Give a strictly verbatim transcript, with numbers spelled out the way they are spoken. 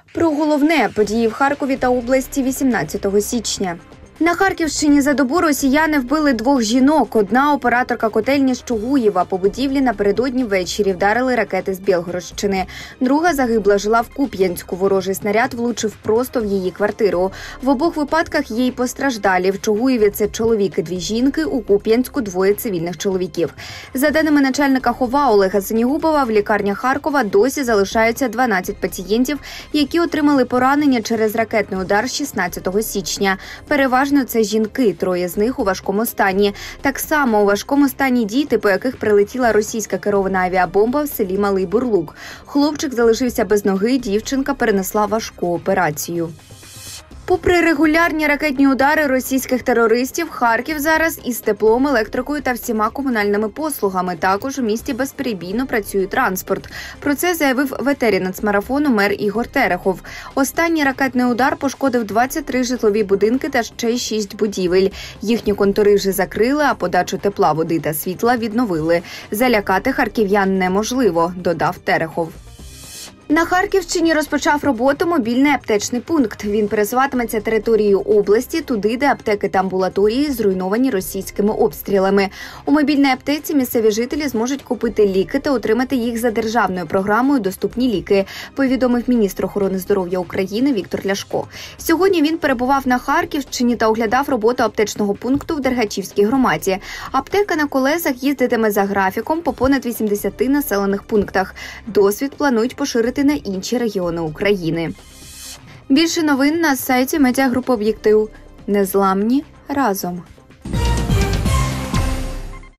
Про головне – події в Харкові та області вісімнадцятого січня. На Харківщині за добу росіяни вбили двох жінок. Одна – операторка котельні з Чугуєва. По будівлі напередодні ввечері вдарили ракети з Білгородщини. Друга загибла жила в Куп'янську. Ворожий снаряд влучив просто в її квартиру. В обох випадках є й постраждалі. В Чугуєві – це чоловік і дві жінки, у Куп'янську – двоє цивільних чоловіків. За даними начальника ХОВА Олега Синігубова, в лікарнях Харкова досі залишаються дванадцять пацієнтів, які отримали поранення через ракетний удар шістнадцятого січня. Переважно це жінки, троє з них у важкому стані. Так само у важкому стані діти, по яких прилетіла російська керована авіабомба в селі Малий Бурлук. Хлопчик залишився без ноги, дівчинка перенесла важку операцію. Попри регулярні ракетні удари російських терористів, Харків зараз із теплом, електрикою та всіма комунальними послугами. Також у місті безперебійно працює транспорт. Про це заявив в етері нацмарафону мер Ігор Терехов. Останній ракетний удар пошкодив двадцять три житлові будинки та ще шість будівель. Їхні контури вже закрили, а подачу тепла, води та світла відновили. Залякати харків'ян неможливо, додав Терехов. На Харківщині розпочав роботу мобільний аптечний пункт. Він пересуватиметься територією області, туди, де аптеки та амбулаторії зруйновані російськими обстрілами. У мобільній аптеці місцеві жителі зможуть купити ліки та отримати їх за державною програмою «Доступні ліки», повідомив міністр охорони здоров'я України Віктор Ляшко. Сьогодні він перебував на Харківщині та оглядав роботу аптечного пункту в Дергачівській громаді. Аптека на колесах їздитиме за графіком по понад вісімдесяти населених пунктах. Досвід планують поширити на інші регіони України. Більше новин на сайті медіагрупи «Об'єктив». Незламні разом.